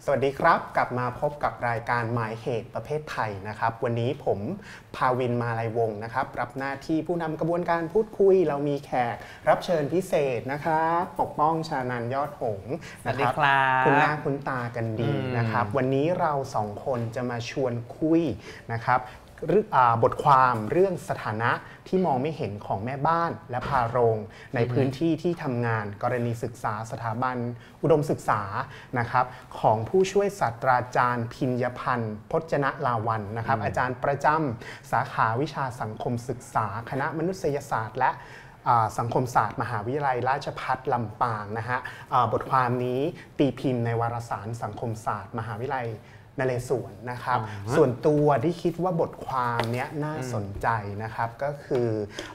สวัสดีครับกลับมาพบกับรายการหมายเหตุประเภทไทยนะครับวันนี้ผมภาวินมาลัยวงศ์นะครับรับหน้าที่ผู้นำกระบวนการพูดคุยเรามีแขกรับเชิญพิเศษนะครับปกป้องชานันท์ยอดหงส์นะครับคุณหน้าคุณตากันดีนะครับวันนี้เราสองคนจะมาชวนคุยนะครับบทความเรื่องสถานะที่มองไม่เห็นของแม่บ้านและพาโรงในพื้นที่ที่ทำงานกรณีศึกษาสถาบันอุดมศึกษานะครับของผู้ช่วยศาสตราจารย์พิญญพันธ์พจนลาวัลย์นะครับอาจารย์ประจำสาขาวิชาสังคมศึกษาคณะมนุษยศาสตร์และสังคมศาสตร์มหาวิทยาลัยราชภัฏลำปางนะฮะบทความนี้ตีพิมพ์ในวารสารสังคมศาสตร์มหาวิทยาลัยนเรศวรนะครับส่วนตัวที่คิดว่าบทความนี้น่าสนใจนะครับก็คือ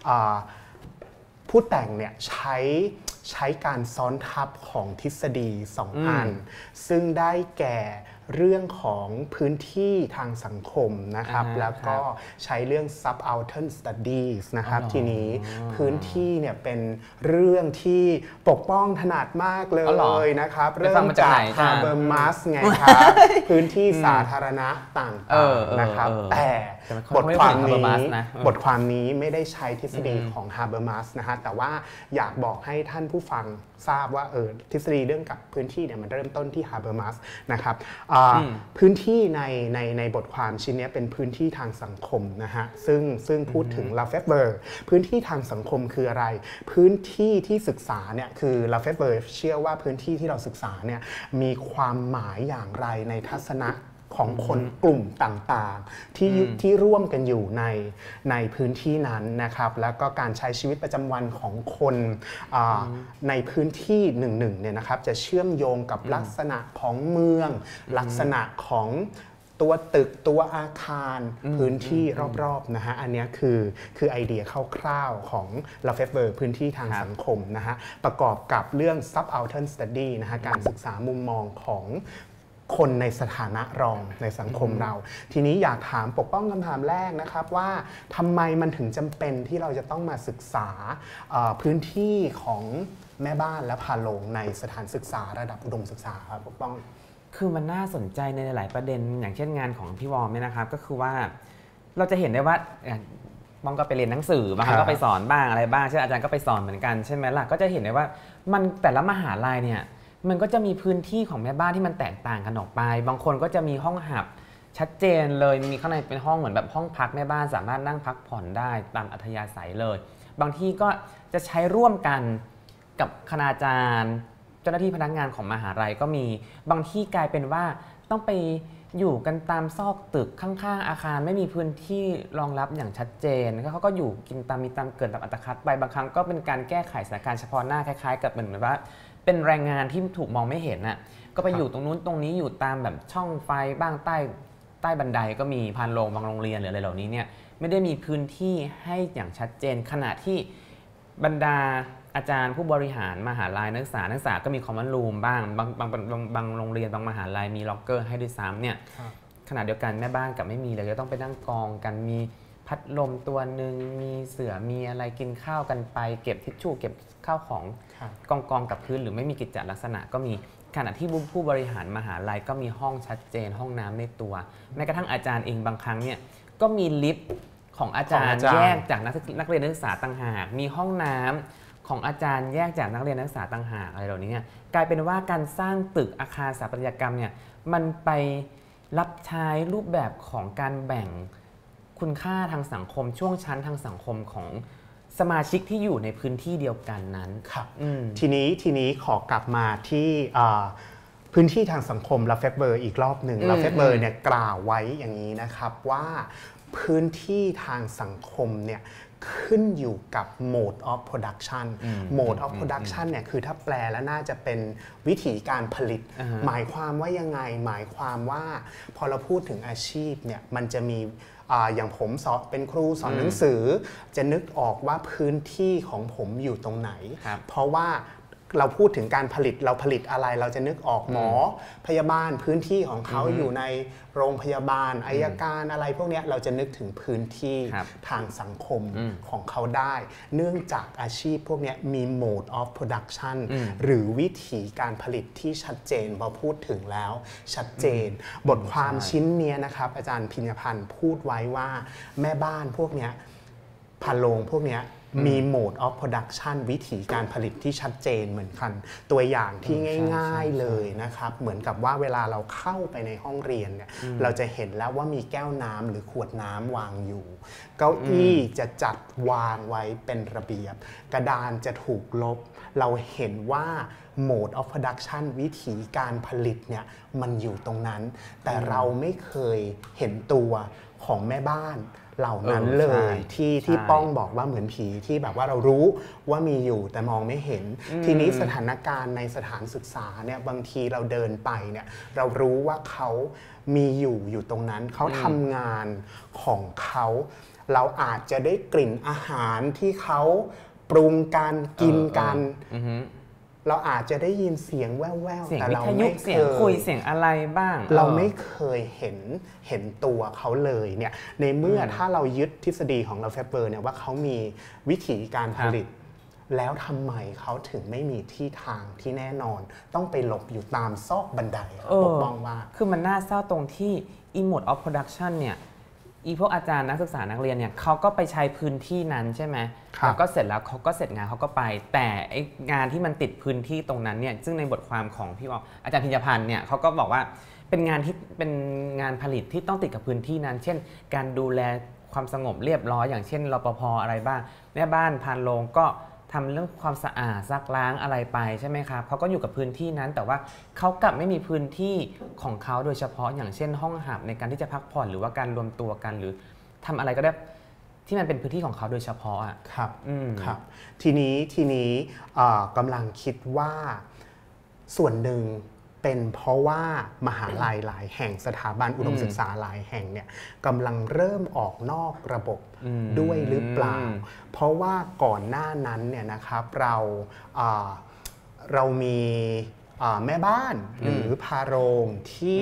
ผู้แต่งเนี่ยใช้การซ้อนทับของทฤษฎี2 อันซึ่งได้แก่เรื่องของพื้นที่ทางสังคมนะครับแล้วก็ใช้เรื่อง subaltern studies นะครับทีนี้พื้นที่เนี่ยเป็นเรื่องที่ปกป้องถนัดมากเลยนะครับเริ่มจาก Habermas ไงครับพื้นที่สาธารณะต่างๆนะครับแต่บทความนี้ไม่ได้ใช้ทฤษฎีของ Habermas นะฮะแต่ว่าอยากบอกให้ท่านผู้ฟังทราบว่าทฤษฎีเรื่องกับพื้นที่เนี่ยมันเริ่มต้นที่ Habermas นะครับพื้นที่ในบทความชิ้นนี้เป็นพื้นที่ทางสังคมนะฮะซึ่งพูดถึงลาเฟเบอร์พื้นที่ทางสังคมคืออะไรพื้นที่ที่ศึกษาเนี่ยคือลาเฟเบอร์เชื่อว่าพื้นที่ที่เราศึกษาเนี่ยมีความหมายอย่างไรในทัศนะของคนกลุ่มต่างๆที่ร่วมกันอยู่ในพื้นที่นั้นนะครับแล้วก็การใช้ชีวิตประจำวันของคนในพื้นที่หนึ่งเนี่ยนะครับจะเชื่อมโยงกับลักษณะของเมืองลักษณะของตัวตึกตัวอาคารพื้นที่รอบๆนะฮะอันนี้คือไอเดียคร่าวๆของลาเฟเบอร์พื้นที่ทางสังคมนะฮะประกอบกับเรื่อง subaltern study นะฮะการศึกษามุมมองของคนในสถานะรองในสังคมเราทีนี้อยากถามปกป้องคำถามแรกนะครับว่าทำไมมันถึงจำเป็นที่เราจะต้องมาศึกษาพื้นที่ของแม่บ้านและพาโรงในสถานศึกษาระดับอุดมศึกษาครับปกป้องคือมันน่าสนใจในหลายประเด็นอย่างเช่นงานของพี่วอมเนี่ยนะครับก็คือว่าเราจะเห็นได้ว่าบ้องก็ไปเรียนหนังสือบางครั้งก็ไปสอนบ้างอะไรบ้างเช่นอาจารย์ก็ไปสอนเหมือนกันใช่ไหมล่ะก็จะเห็นได้ว่ามันแต่ละมหาลัยเนี่ยมันก็จะมีพื้นที่ของแม่บ้านที่มันแตกต่างกันออกไปบางคนก็จะมีห้องหับชัดเจนเลยมีข้างในเป็นห้องเหมือนแบบห้องพักแม่บ้านสามารถนั่งพักผ่อนได้ตามอัธยาศัยเลยบางที่ก็จะใช้ร่วมกันกับคณาจารย์เจ้าหน้าที่พนักงานของมหาลัยก็มีบางที่กลายเป็นว่าต้องไปอยู่กันตามซอกตึกข้างๆอาคารไม่มีพื้นที่รองรับอย่างชัดเจนเขาก็อยู่กินตามมีตามเกิดตามอัตคัดไปบางครั้งก็เป็นการแก้ไขสถานการณ์เฉพาะหน้าคล้ายๆกับเหมือนว่าเป็นแรงงานที่ถูกมองไม่เห็นน่ะก็ไปอยู่ตรงนู้นตรงนี้อยู่ตามแบบช่องไฟบ้างใต้บันไดก็มีพานโรงบางโรงเรียนหรืออะไรเหล่านี้เนี่ยไม่ได้มีพื้นที่ให้อย่างชัดเจนขณะที่บรรดาอาจารย์ผู้บริหารมหาลัยนักศึกษาก็มีคอมมอนรูมบ้างบางโรงเรียนบางมหาลัยมีล็อกเกอร์ให้ด้วยซ้ำเนี่ยขณะเดียวกันแม่บ้านกับไม่มีเลยจะต้องไปนั่งกองกันมีพัดลมตัวหนึ่งมีเสื่อมีอะไรกินข้าวกันไปเก็บทิชชู่เก็บข้าวของกองกับพื้นหรือไม่มีกิจลักษณะก็มีขณะที่ผู้บริหารมหาลัยก็มีห้องชัดเจนห้องน้ำในตัวแม้กระทั่งอาจารย์เองบางครั้งเนี่ยก็มีลิฟต์ของอาจารย์แยกจากนักเรียนนักศึกษาต่างหากมีห้องน้ำของอาจารย์แยกจากนักเรียนนักศึกษาต่างหากอะไรเหล่านี้เนี่ยกลายเป็นว่าการสร้างตึกอาคารสถาปัตยกรรมเนี่ยมันไปรับใช้รูปแบบของการแบ่งคุณค่าทางสังคมช่วงชั้นทางสังคมของสมาชิกที่อยู่ในพื้นที่เดียวกันนั้นครับทีนี้ขอกลับมาที่พื้นที่ทางสังคมลาเฟเบอร์อีกรอบหนึ่งลาเฟเบอร์เนี่ยกล่าวไว้อย่างนี้นะครับว่าพื้นที่ทางสังคมเนี่ยขึ้นอยู่กับ mode of production mode of production เนี่ยคือถ้าแปลแล้วน่าจะเป็นวิธีการผลิตหมายความว่ายังไงหมายความว่าพอเราพูดถึงอาชีพเนี่ยมันจะมีอย่างผมสอนเป็นครูสอนหนังสือจะนึกออกว่าพื้นที่ของผมอยู่ตรงไหนเพราะว่าเราพูดถึงการผลิตเราผลิตอะไรเราจะนึกออกหมอพยาบาลพื้นที่ของเขาอยู่ในโรงพยาบาลอัยการอะไรพวกนี้เราจะนึกถึงพื้นที่ทางสังคมของเขาได้เนื่องจากอาชีพพวกนี้มี mode of production หรือวิธีการผลิตที่ชัดเจนพอพูดถึงแล้วชัดเจนบทความชิ้นนี้นะครับอาจารย์พิญญพันธ์พูดไว้ว่าแม่บ้านพวกนี้พาโรงพวกนี้มี mode of production วิธีการผลิตที่ชัดเจนเหมือนกันตัวอย่างที่ง่ายๆเลยนะครับเหมือนกับว่าเวลาเราเข้าไปในห้องเรียนเนี่ยเราจะเห็นแล้วว่ามีแก้วน้ำหรือขวดน้ำวางอยู่เก้าอี้จะจัดวางไว้เป็นระเบียบกระดานจะถูกลบเราเห็นว่า mode of production วิธีการผลิตเนี่ยมันอยู่ตรงนั้นแต่เราไม่เคยเห็นตัวของแม่บ้านเหล่านั้นเลยที่ป้องบอกว่าเหมือนผีที่แบบว่าเรารู้ว่ามีอยู่แต่มองไม่เห็นทีนี้สถานการณ์ในสถานศึกษาเนี่ยบางทีเราเดินไปเนี่ยเรารู้ว่าเขามีอยู่ตรงนั้นเขาทำงานของเขาเราอาจจะได้กลิ่นอาหารที่เขาปรุงกันกินกันเราอาจจะได้ยินเสียงแว่วๆแต่เราไม่เคยคุยเสียงอะไรบ้างเราไม่เคยเห็นตัวเขาเลยเนี่ยในเมื่อถ้าเรายึดทฤษฎีของเราเฟเบอร์เนี่ยว่าเขามีวิธีการผลิตแล้วทำไมเขาถึงไม่มีที่ทางที่แน่นอนต้องไปหลบอยู่ตามซอกบันไดปกป้องว่าคือมันน่าเศร้าตรงที่ mode of production เนี่ยพวกอาจารย์นักศึกษานักเรียนเนี่ยเขาก็ไปใช้พื้นที่นั้นใช่ไหมแล้วก็เสร็จแล้วเขาก็เสร็จงานเขาก็ไปแต่ไอ้งานที่มันติดพื้นที่ตรงนั้นเนี่ยซึ่งในบทความของพี่อาจารย์พิญญพันธ์เนี่ยเขาก็บอกว่าเป็นงานที่เป็นงานผลิตที่ต้องติดกับพื้นที่นั้นเช่นการดูแลความสงบเรียบร้อยอย่างเช่นรปภ.อะไรบ้างแม่บ้านพานโรงก็ทำเรื่องความสะอาดซักล้างอะไรไปใช่ไหมครับเขาก็อยู่กับพื้นที่นั้นแต่ว่าเขากลับไม่มีพื้นที่ของเขาโดยเฉพาะอย่างเช่นห้องหับในการที่จะพักผ่อนหรือว่าการรวมตัวกันหรือทำอะไรก็ได้ที่มันเป็นพื้นที่ของเขาโดยเฉพาะอ่ะครับครับทีนี้กำลังคิดว่าส่วนหนึ่งเป็นเพราะว่ามหาลัยหลายแห่งสถาบันอุดมศึกษาหลายแห่งเนี่ยกำลังเริ่มออกนอกระบบด้วยหรือเปล่าเพราะว่าก่อนหน้านั้นเนี่ยนะครับเรามีแม่บ้านหรือพาโรงที่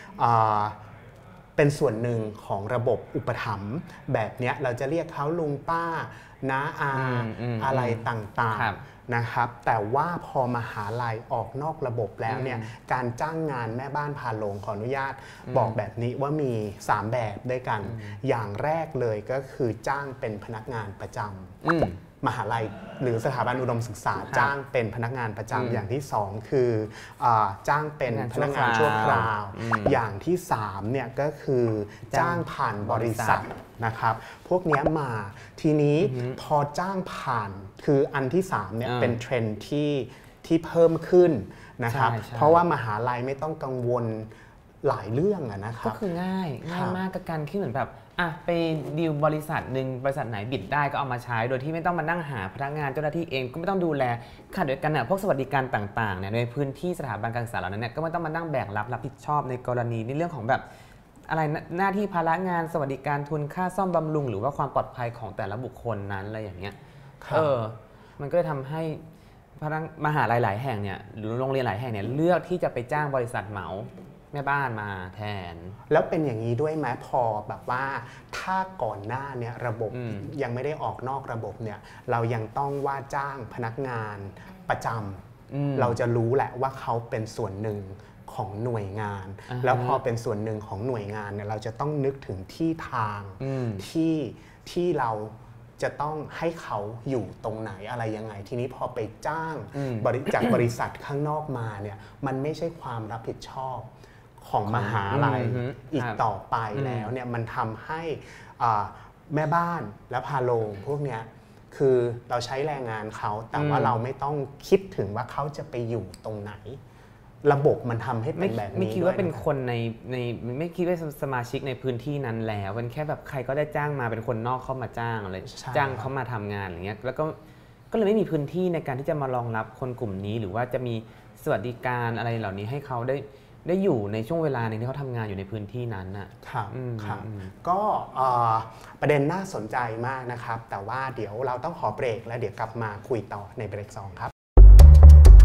เป็นส่วนหนึ่งของระบบอุปถัมภ์แบบนี้เราจะเรียกเขาลุงป้าน้าอาอะไรต่างๆนะครับแต่ว่าพอมหาลัยออกนอกระบบแล้วเนี่ยการจ้างงานแม่บ้านพาโรงขออนุญาตบอกแบบนี้ว่ามี3แบบด้วยกันอย่างแรกเลยก็คือจ้างเป็นพนักงานประจำมหาลัยหรือสถาบันอุดมศึกษาจ้างเป็นพนักงานประจำอย่างที่2คือจ้างเป็นพนักงานชั่วคราวอย่างที่3เนี่ยก็คือจ้างผ่านบริษัทนะครับพวกนี้มาทีนี้พอจ้างผ่านคืออันที่3เนี่ยเป็นเทรนด์ที่เพิ่มขึ้นนะครับเพราะว่ามหาลัยไม่ต้องกังวลหลายเรื่องนะครับก็คือง่ายมากกับการที่เหมือนแบบไปดีลบริษัทหนึ่งบริษัทไหนบิดได้ก็เอามาใช้โดยที่ไม่ต้องมานั่งหาพนักงานเจ้าหน้าที่เองก็ไม่ต้องดูแลค่ะโดยกันเนี่ยพวกสวัสดิการต่างๆเนี่ยในพื้นที่สถาบันการศึกษาเหล่านั้นเนี่ยก็ไม่ต้องมานั่งแบกรับผิดชอบในกรณีในเรื่องของแบบอะไรหน้าที่ภาระงานสวัสดิการทุนค่าซ่อมบำรุงหรือว่าความปลอดภัยของแต่ละบุคคลนั้นอะไรอย่างเงี้ยมันก็เลยทำให้มหาลัยหลายแห่งเนี่ยหรือโรงเรียนหลายแห่งเนี่ยเลือกที่จะไปจ้างบริษัทเหมาแม่บ้านมาแทนแล้วเป็นอย่างนี้ด้วยไหมพอแบบว่าถ้าก่อนหน้าเนี่ยระบบยังไม่ได้ออกนอกระบบเนี่ยเรายังต้องว่าจ้างพนักงานประจำเราจะรู้แหละว่าเขาเป็นส่วนหนึ่งของหน่วยงานแล้วพอเป็นส่วนหนึ่งของหน่วยงานเนี่ยเราจะต้องนึกถึงที่ทางที่เราจะต้องให้เขาอยู่ตรงไหนอะไรยังไงทีนี้พอไปจ้างจากบริษัทข้างนอกมาเนี่ยมันไม่ใช่ความรับผิดชอบของมหาลัยอีกต่อไปแล้วเนี่ยมันทำให้แม่บ้านและพาโรงพวกเนี้ยคือเราใช้แรงงานเขาแต่ว่าเราไม่ต้องคิดถึงว่าเขาจะไปอยู่ตรงไหนระบบมันทำให้เป็นแบบนี้ไม่คิดว่าเป็นคนในไม่คิดว่าสมาชิกในพื้นที่นั้นแล้วเป็นแค่แบบใครก็ได้จ้างมาเป็นคนนอกเข้ามาจ้างอะไรจ้างเขามาทำงานอย่างเงี้ยแล้วก็เลยไม่มีพื้นที่ในการที่จะมารองรับคนกลุ่มนี้หรือว่าจะมีสวัสดิการอะไรเหล่านี้ให้เขาได้อยู่ในช่วงเวลาหนึ่งที่เขาทำงานอยู่ในพื้นที่นั้นน่ะครับก็ประเด็นน่าสนใจมากนะครับแต่ว่าเดี๋ยวเราต้องขอเบรกแล้วเดี๋ยวกลับมาคุยต่อในเบรก2ครับ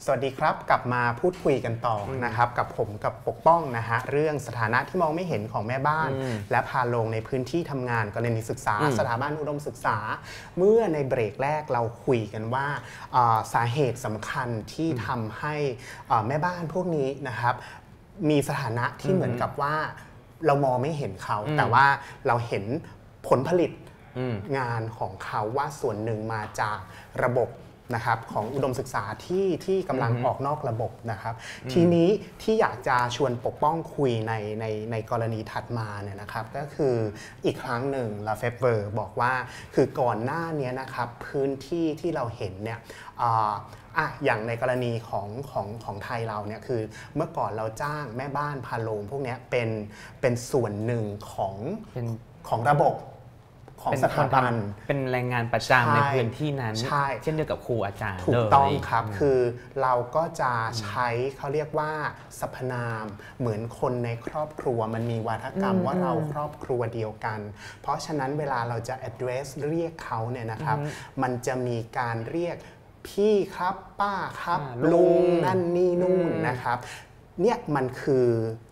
สวัสดีครับกลับมาพูดคุยกันต่อนะครับกับผมกับปกป้องนะฮะเรื่องสถานะที่มองไม่เห็นของแม่บ้านและพาลงในพื้นที่ทำงานกรณีศึกษาสถาบันอุดมศึกษาเมื่อในเบรกแรกเราคุยกันว่าสาเหตุสำคัญที่ทำให้แม่บ้านพวกนี้นะครับมีสถานะที่เหมือนกับว่าเรามองไม่เห็นเขาแต่ว่าเราเห็นผลผลิตงานของเขาว่าส่วนหนึ่งมาจากระบบนะครับของอุดมศึกษาที่กำลังออกนอกระบบนะครับทีนี้ที่อยากจะชวนปกป้องคุยในกรณีถัดมาเนี่ยนะครับก็คืออีกครั้งหนึ่งลาเฟเวอร์บอกว่าคือก่อนหน้านี้นะครับพื้นที่ที่เราเห็นเนี่ยอย่างในกรณีของไทยเราเนี่ยคือเมื่อก่อนเราจ้างแม่บ้านพาโรงพวกนี้เป็นส่วนหนึ่งของระบบของสถาบันเป็นแรงงานประจำในพื้นที่นั้นเช่นเดียวกับครูอาจารย์ถูกต้องครับคือเราก็จะใช้เขาเรียกว่าสรรพนามเหมือนคนในครอบครัวมันมีวาทกรรมว่าเราครอบครัวเดียวกันเพราะฉะนั้นเวลาเราจะ address เรียกเขาเนี่ยนะครับมันจะมีการเรียกพี่ครับป้าครับลุงนั่นนี่นู่นนะครับเนี่ยมันคือ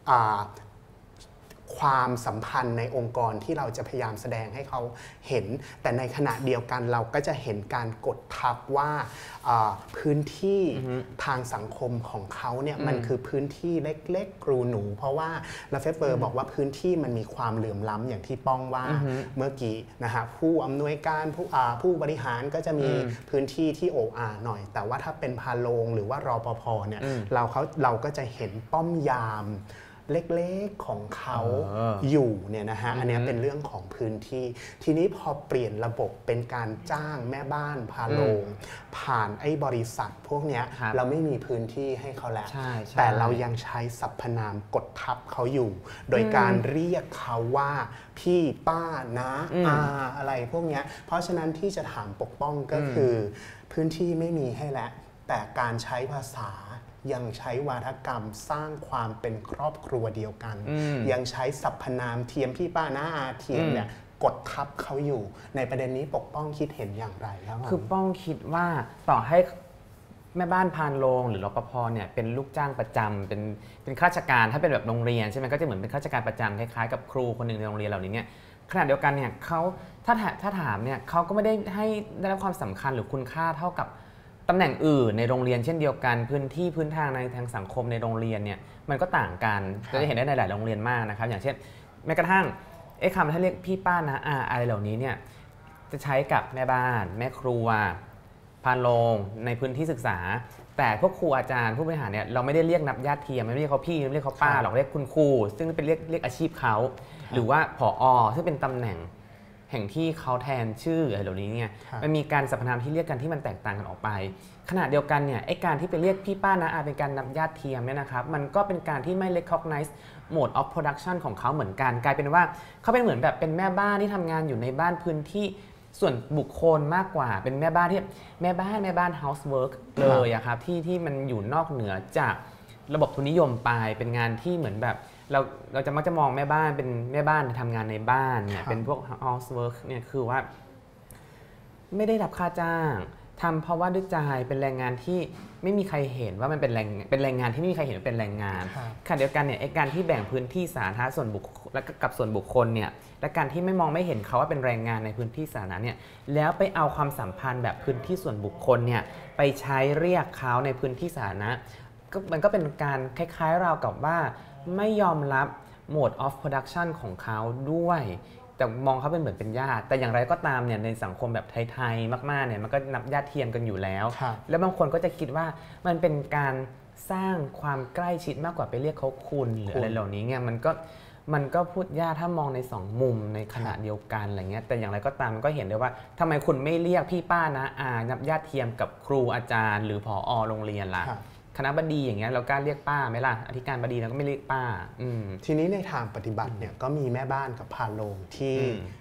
ความสัมพันธ์ในองค์กรที่เราจะพยายามแสดงให้เขาเห็นแต่ในขณะเดียวกันเราก็จะเห็นการกดทับว่าพื้นที่ทางสังคมของเขาเนี่ยมันคือพื้นที่เล็กๆกรูหนูเพราะว่าลาเฟเฟอร์บอกว่าพื้นที่มันมีความเหลื่อมล้ำอย่างที่ป้องว่าเมื่อกี้นะฮะผู้อำนวยการผู้บริหารก็จะมีพื้นที่ที่โอ้อาหน่อยแต่ว่าถ้าเป็นพาโรงหรือว่ารปภเนี่ยเราก็จะเห็นป้อมยามเล็กๆของเขาอยู่เนี่ยนะฮะอันนี้เป็นเรื่องของพื้นที่ทีนี้พอเปลี่ยนระบบเป็นการจ้างแม่บ้านพาโรงผ่านไอ้บริษัทพวกนี้เราไม่มีพื้นที่ให้เขาแล้วแต่เรายังใช้สรรพนามกดทับเขาอยู่โดยการเรียกเขาว่าพี่ป้านะอะไรพวกนี้เพราะฉะนั้นที่จะถามปกป้องก็คือพื้นที่ไม่มีให้แล้วแต่การใช้ภาษายังใช้วาทกรรมสร้างความเป็นครอบครัวเดียวกันยังใช้สรรพนามเทียมพี่ป้าน้าอาเทียมเนี่ยกดทับเขาอยู่ในประเด็นนี้ปกป้องคิดเห็นอย่างไรแล้วคือป้องคิดว่าต่อให้แม่บ้านพาโรงหรือรปภเนี่ยเป็นลูกจ้างประจำเป็นข้าราชการถ้าเป็นแบบโรงเรียนใช่ไหมก็จะเหมือนเป็นข้าราชการประจำคล้ายๆกับครูคนหนึ่งในโรงเรียนเหล่านี้เนี่ยขณะเดียวกันเนี่ยเขาถ้าถามเนี่ยเขาก็ไม่ได้ให้ได้รับความสำคัญหรือคุณค่าเท่ากับตำแหน่งอื่นในโรงเรียนเช่นเดียวกันพื้นทางในทางสังคมในโรงเรียนเนี่ยมันก็ต่างกันจะเห็นได้ในหลายโรงเรียนมากนะครับอย่างเช่นแม้กระทั่งคำที่เรียกพี่ป้านะอะไรเหล่านี้เนี่ยจะใช้กับแม่บ้านแม่ครัวพาโรงในพื้นที่ศึกษาแต่พวกครูอาจารย์ผู้บริหารเนี่ยเราไม่ได้เรียกนับญาติเทียมไม่เรียกเขาพี่ไม่เรียกเขาป้าหรอกเรียกคุณครูซึ่งเป็นเรียกอาชีพเขาหรือว่าผอ.ซึ่งเป็นตำแหน่งแห่งที่เขาแทนชื่ออะไรเหล่านี้เนี่ยมันมีการสรรพนามที่เรียกกันที่มันแตกต่างกันออกไปขณะเดียวกันเนี่ยไอ้การที่ไปเรียกพี่ป้านะเป็นการนับญาติเทียมเนี่ยนะครับมันก็เป็นการที่ไม่ recognize mode of production ของเขาเหมือนกันกลายเป็นว่าเขาเป็นเหมือนแบบเป็นแม่บ้านที่ทำงานอยู่ในบ้านพื้นที่ส่วนบุคคลมากกว่าเป็นแม่บ้านที่แม่บ้าน housework เลยอะครับที่มันอยู่นอกเหนือจากระบบทุนนิยมไปเป็นงานที่เหมือนแบบเราจะมักจะมองแม่บ้านเป็นแม่บ้านที่ทำงานในบ้านเนี่ยเป็นพวก housework เนี่ยคือว่าไม่ได้รับค่าจ้างทำเพราะว่าด้วยใจเป็นแรงงานที่ไม่มีใครเห็นว่ามันเป็นแรงงานที่ไม่มีใครเห็นว่าเป็นแรงงานขณะเดียวกันเนี่ยการที่แบ่งพื้นที่สาธารณะส่วนบุคคลและกับส่วนบุคคลเนี่ยและการที่ไม่ไม่เห็นเขาว่าเป็นแรงงานในพื้นที่สาธารณะเนี่ยแล้วไปเอาความสัมพันธ์แบบพื้นที่ส่วนบุคคลเนี่ยไปใช้เรียกเขาในพื้นที่สาธารณะมันก็เป็นการคล้ายๆราวกับว่าไม่ยอมรับ mode of production ของเขาด้วยแต่มองเขาเป็นเหมือนเป็นญาติแต่อย่างไรก็ตามเนี่ยในสังคมแบบไทยๆมากๆเนี่ยมันก็นับญาติเทียมกันอยู่แล้วแล้วบางคนก็จะคิดว่ามันเป็นการสร้างความใกล้ชิดมากกว่าไปเรียกเขาคุณหรืออะไรเหล่านี้เนี่ยมันก็พูดยากถ้ามองใน2มุมในขณะเดียวกันอะไรเงี้ยแต่อย่างไรก็ตามมันก็เห็นได้ว่าทำไมคุณไม่เรียกพี่ป้านะนับญาติเทียมกับครูอาจารย์หรือผอ.โรงเรียนล่ะคณบดีอย่างเงี้ยเรากล้าเรียกป้าไหมล่ะอธิการบดีเราก็ไม่เรียกป้าทีนี้ในทางปฏิบัติเนี่ยก็มีแม่บ้านกับพาโรงที่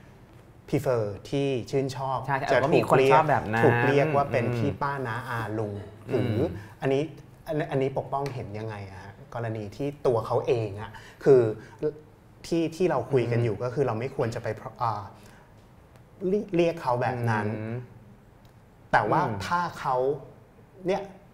prefer ที่ชื่นชอบจะถูกเรียกว่าเป็นพี่ป้าน้าอาลุงหรืออันนี้ปกป้องเห็นยังไงอะกรณีที่ตัวเขาเองอะคือที่เราคุยกันอยู่ก็คือเราไม่ควรจะไปเรียกเขาแบบนั้นแต่ว่าถ้าเขาเนี่ย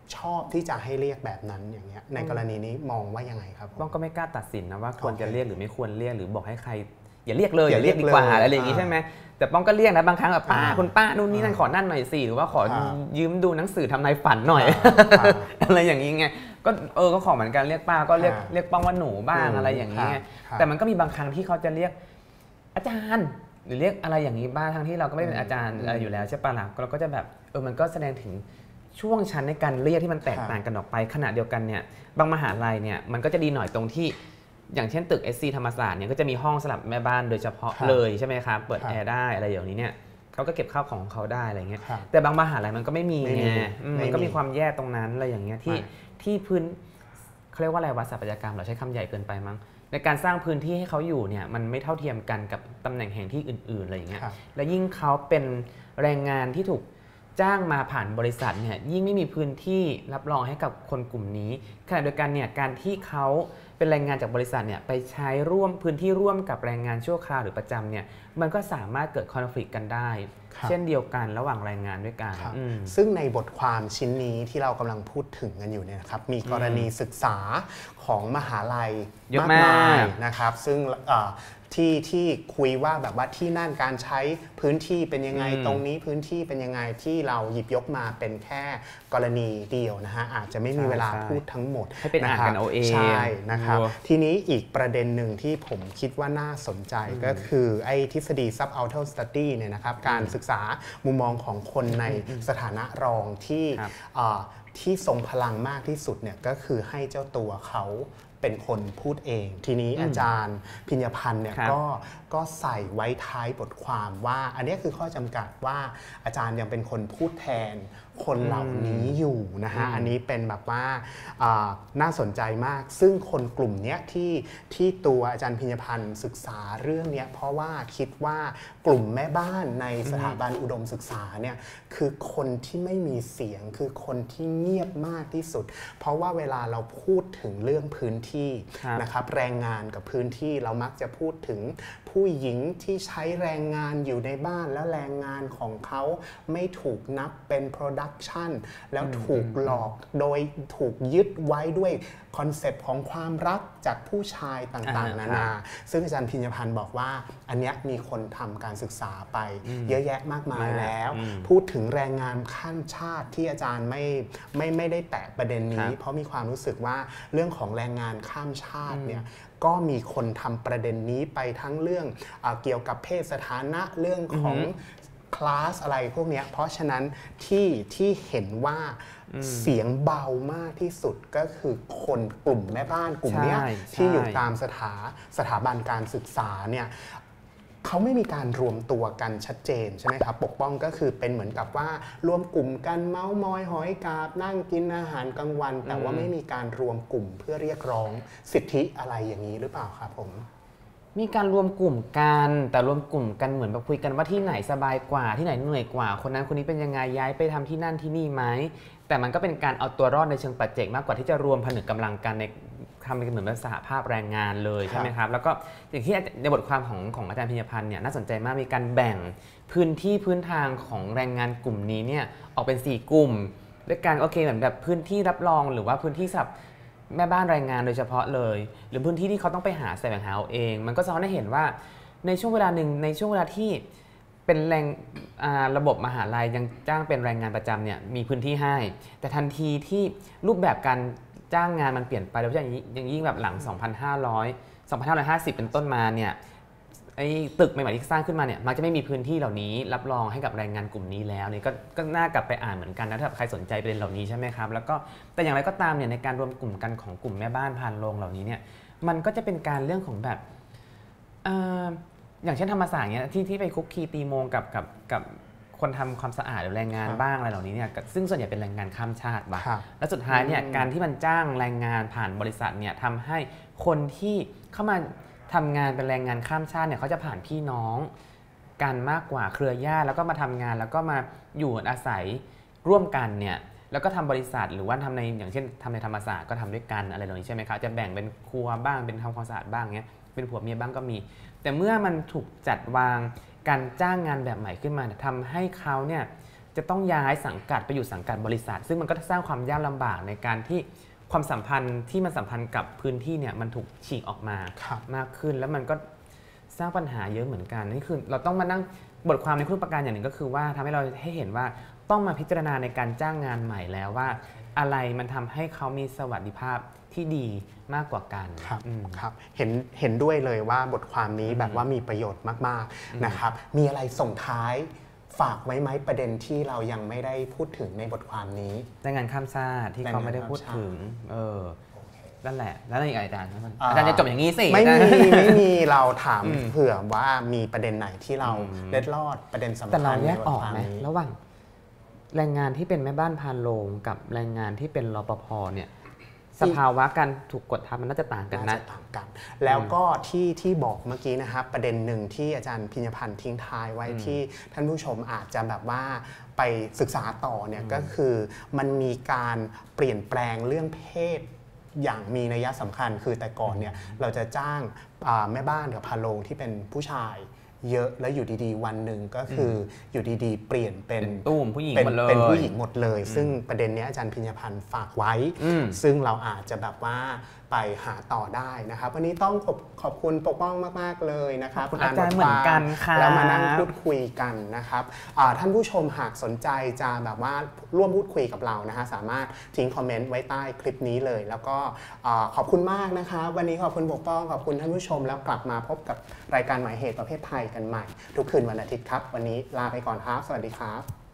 ชอบที่จะให้เรียกแบบนั้นอย่างเงี้ยในกรณีนี้มองว่ายังไงครับบ้องก็ไม่กล้าตัดสินนะว่าควรจะเรียกหรือไม่ควรเรียกหรือบอกให้ใครอย่าเรียกเลยอย่าเรียกดีกว่าอะไรอย่างงี้ใช่ไหมแต่ป้องก็เรียกนะบางครั้งแบบป้าคุณป้านู่นนี่นั่นขอนั่นหน่อยสิหรือว่าขอยืมดูหนังสือทำนายฝันหน่อยอะไรอย่างนี้ไงก็ก็ขอเหมือนกันเรียกป้าก็เรียกป้องว่าหนูบ้างอะไรอย่างนี้ไงแต่มันก็มีบางครั้งที่เขาจะเรียกอาจารย์หรือเรียกอะไรอย่างนี้บ้างทั้งที่เราก็ไม่ได้เป็นอาจารย์อะไรอยู่แล้วใช่ปะล่ะเราก็จะแบบมันก็แสดงถึงช่วงชั้นในการเรียกที่มันแตกต่างกันออกไปขณะเดียวกันเนี่ยบางมหาลัยเนี่ยมันก็จะดีหน่อยตรงที่อย่างเช่นตึก SC ธรรมศาสตร์เนี่ยก็จะมีห้องสำหรับแม่บ้านโดยเฉพาะเลยใช่ไหมครับเปิดแอร์ได้อะไรอย่างนี้เนี่ยเขาก็เก็บข้าวของเขาได้อะไรเงี้ยแต่บางมหาลัยมันก็ไม่มีไงมันก็มีความแย่ตรงนั้นอะไรอย่างเงี้ยที่พื้นเขาเรียกว่าอะไรวะสถาปัตยกรรมเราใช้คำใหญ่เกินไปมั้งในการสร้างพื้นที่ให้เขาอยู่เนี่ยมันไม่เท่าเทียมกันกับตำแหน่งแห่งที่อื่นๆอะไรอย่างเงี้ยและยิ่งเขาเป็นแรงงานที่ถูกจ้างมาผ่านบริษัทเนี่ยยิ่งไม่มีพื้นที่รับรองให้กับคนกลุ่มนี้ขณะเดียวกันเนี่ยการที่เขาเป็นแรงงานจากบริษัทเนี่ยไปใช้ร่วมพื้นที่ร่วมกับแรงงานชั่วคราวหรือประจำเนี่ยมันก็สามารถเกิดคอนฟลิกต์กันได้เช่นเดียวกันระหว่างแรงงานด้วยกันซึ่งในบทความชิ้นนี้ที่เรากำลังพูดถึงกันอยู่เนี่ยนะครับมีกรณีศึกษาของมหาลัยมากมายนะครับซึ่งที่คุยว่าแบบว่าที่นั่นการใช้พื้นที่เป็นยังไงตรงนี้พื้นที่เป็นยังไงที่เราหยิบยกมาเป็นแค่กรณีเดียวนะฮะอาจจะไม่มีเวลาพูดทั้งหมดให้เป็นอ่านกันเอาเองใช่นะครับทีนี้อีกประเด็นหนึ่งที่ผมคิดว่าน่าสนใจก็คือไอ้ทฤษฎี Subaltern Study เนี่ยนะครับการศึกษามุมมองของคนในสถานะรองที่ทรงพลังมากที่สุดเนี่ยก็คือให้เจ้าตัวเขาเป็นคนพูดเองทีนี้อาจารย์พิญญพันธ์เนี่ยก็ใส่ไว้ท้ายบทความว่าอันนี้คือข้อจำกัดว่าอาจารย์ยังเป็นคนพูดแทนคนเหล่านี้อยู่นะฮะอันนี้เป็นแบบว่าน่าสนใจมากซึ่งคนกลุ่มนี้ที่ตัวอาจารย์พิญญพันธ์ศึกษาเรื่องนี้เพราะว่าคิดว่ากลุ่มแม่บ้านในสถาบันอุดมศึกษาเนี่ยคือคนที่ไม่มีเสียงคือคนที่เงียบมากที่สุดเพราะว่าเวลาเราพูดถึงเรื่องพื้นที่นะครับแรงงานกับพื้นที่เรามักจะพูดถึงผู้หญิงที่ใช้แรงงานอยู่ในบ้านและแรงงานของเขาไม่ถูกนับเป็น production แล้วถูกหลอกโดยถูกยึดไว้ด้วยคอนเซปต์ของความรักจากผู้ชายต่างๆนานาซึ่งอาจารย์พิญญพันธ์บอกว่าอันนี้มีคนทำการศึกษาไปเยอะแยะมากมายแล้วพูดถึงแรงงานข้ามชาติที่อาจารย์ไม่ได้แตะประเด็นนี้เพราะมีความรู้สึกว่าเรื่องของแรงงานข้ามชาติเนี่ยก็มีคนทำประเด็นนี้ไปทั้งเรื่องเกี่ยวกับเพศสถานะเรื่องของคลาสอะไรพวกนี้เพราะฉะนั้นที่เห็นว่าเสียงเบามากที่สุดก็คือคนกลุ่มแม่บ้านกลุ่มนี้ที่อยู่ตามสถาบันการศึกษาเนี่ยเขาไม่มีการรวมตัวกันชัดเจนใช่ไหมครับปกป้องก็คือเป็นเหมือนกับว่ารวมกลุ่มกันเมาส์มอยหอยกาบนั่งกินอาหารกลางวันแต่ว่าไม่มีการรวมกลุ่มเพื่อเรียกร้องสิทธิอะไรอย่างนี้หรือเปล่าครับผมมีการรวมกลุ่มกันแต่รวมกลุ่มกันเหมือนแบบคุยกันว่าที่ไหนสบายกว่าที่ไหนเหนื่อยกว่าคนนั้นคนนี้เป็นยังไงย้ายไปทำที่นั่นที่นี่ไหมแต่มันก็เป็นการเอาตัวรอดในเชิงปัจเจกมากกว่าที่จะรวมผนึกกำลังกันในทำเป็นเหมือนสหภาพแรงงานเลยใช่ไหมครับแล้วก็อย่างที่ในบทความของอาจารย์พิญญพันธ์เนี่ยน่าสนใจมากมีการแบ่งพื้นที่พื้นทางของแรงงานกลุ่มนี้เนี่ยออกเป็น4กลุ่มด้วยกันโอเคเหมือนแบบพื้นที่รับรองหรือว่าพื้นที่สำหรับแม่บ้านแรงงานโดยเฉพาะเลยหรือพื้นที่ที่เขาต้องไปหาแสวงหาเอาเองมันก็สะท้อนให้เห็นว่าในช่วงเวลาหนึ่งในช่วงเวลาที่เป็นแรงระบบมหาลัยยังจ้างเป็นแรงงานประจำเนี่ยมีพื้นที่ให้แต่ทันทีที่รูปแบบการจ้างงานมันเปลี่ยนไปโดยเฉพาะอย่างยิ่งแบบหลัง 2550 เป็นต้นมาเนี่ยไอ้ตึกใหม่ๆที่สร้างขึ้นมาเนี่ยมักจะไม่มีพื้นที่เหล่านี้รับรองให้กับแรงงานกลุ่มนี้แล้วนี่ก็น่ากลับไปอ่านเหมือนกันนะถ้าใครสนใจประเด็นเหล่านี้ใช่ไหมครับแล้วก็แต่อย่างไรก็ตามเนี่ยในการรวมกลุ่มกันของกลุ่มแม่บ้านพานโรงเหล่านี้เนี่ยมันก็จะเป็นการเรื่องของแบบอย่างเช่นธรรมศาสตร์เนี่ยที่ไปคุกคีตีโมงกับคนทำความสะอาดหรือแรงงานบ้างอะไรเหล่านี้เนี่ยซึ่งส่วนใหญ่เป็นแรงงานข้ามชาติบ้างและสุดท้ายเนี่ยการที่มันจ้างแรงงานผ่านบริษัทเนี่ยทำให้คนที่เข้ามาทำงานเป็นแรงงานข้ามชาติเนี่ยเขาจะผ่านพี่น้องกันมากกว่าเครือญาติแล้วก็มาทำงานแล้วก็มาอยู่อาศัยร่วมกันเนี่ยแล้วก็ทำบริษัทหรือว่าทำในอย่างเช่นทำในธรรมศาสตร์ก็ทำด้วยกันอะไรเหล่านี้ใช่ไหมครับจะแบ่งเป็นครัวบ้างเป็นทำความสะอาดบ้างเงี้ยเป็นผัวเมียบ้างก็มีแต่เมื่อมันถูกจัดวางการจ้างงานแบบใหม่ขึ้นมาทำให้เขาเนี่ยจะต้องย้ายสังกัดไปอยู่สังกัดบริษัทซึ่งมันก็สร้างความยากลำบากในการที่ความสัมพันธ์ที่มันสัมพันธ์กับพื้นที่เนี่ยมันถูกฉีกออกมามากขึ้นแล้วมันก็สร้างปัญหาเยอะเหมือนกันนี่คือเราต้องมานั่งบทความในคุณประการอย่างหนึ่งก็คือว่าทำให้เราให้เห็นว่าต้องมาพิจารณาในการจ้างงานใหม่แล้วว่าอะไรมันทำให้เขามีสวัสดิภาพที่ดีมากกว่ากันครับเห็นด้วยเลยว่าบทความนี้แบบว่ามีประโยชน์มากๆนะครับมีอะไรส่งท้ายฝากไว้ไหมประเด็นที่เรายังไม่ได้พูดถึงในบทความนี้แรงงานข้ามชาติที่เขาไม่ได้พูดถึงนั่นแหละแล้วอะไรอีกอาจารย์จะจบอย่างนี้สิไม่มีเราถามเผื่อว่ามีประเด็นไหนที่เราเล็ดลอดประเด็นสำคัญแต่เราแยกออกไหมระหว่างแรงงานที่เป็นแม่บ้านพาโรงกับแรงงานที่เป็นรปภเนี่ยสภาวะการถูกกดทับมันน่าจะต่างกันนะแล้วก็ที่บอกเมื่อกี้นะครับประเด็นหนึ่งที่อาจารย์พิญญพันธ์ทิ้งท้ายไว้ที่ท่านผู้ชมอาจจะแบบว่าไปศึกษาต่อเนี่ยก็คือมันมีการเปลี่ยนแปลงเรื่องเพศอย่างมีนัยสำคัญคือแต่ก่อนเนี่ยเราจะจ้างแม่บ้านกับพาโรงที่เป็นผู้ชายเยอะแล้วอยู่ดีๆวันหนึ่งก็คืออยู่ดีๆเปลี่ยนเป็นตุ้มผู้หญิงหมดเลยเป็นผู้หญิงหมดเลยซึ่งประเด็นนี้อาจารย์พิญญพันธ์ฝากไว้ซึ่งเราอาจจะแบบว่าไปหาต่อได้นะครับวันนี้ต้องขอบคุณปกป้องมากๆเลยนะครับอาจารย์เหมือนกันค่ะแล้วมานั่งพูดคุยกันนะครับท่านผู้ชมหากสนใจจะแบบว่าร่วมพูดคุยกับเรานะฮะสามารถทิ้งคอมเมนต์ไว้ใต้คลิปนี้เลยแล้วก็ขอบคุณมากนะคะวันนี้ขอบคุณปกป้องขอบคุณท่านผู้ชมแล้วกลับมาพบกับรายการหมายเหตุประเภทไทยกันใหม่ทุกคืนวันอาทิตย์ครับวันนี้ลาไปก่อนครับสวัสดีครับ